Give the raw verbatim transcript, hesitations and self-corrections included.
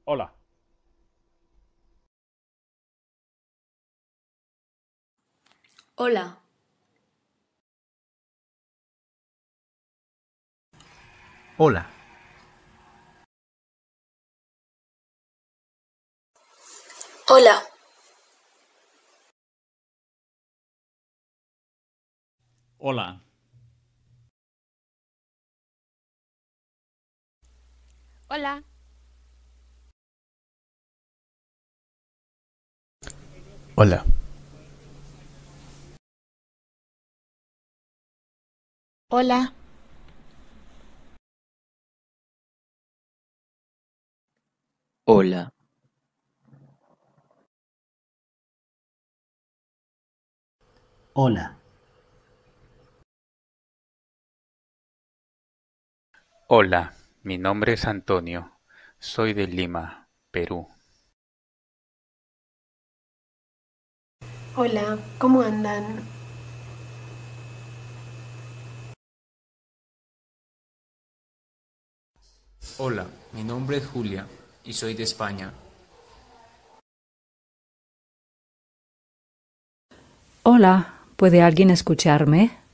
Hola. Hola, Hola, hola, Hola, Hola, Hola, Hola, Hola, hola, Hola, mi nombre es Antonio, soy de Lima, Perú. Hola, ¿cómo andan? Hola, mi nombre es Julia y soy de España. Hola, ¿puede alguien escucharme?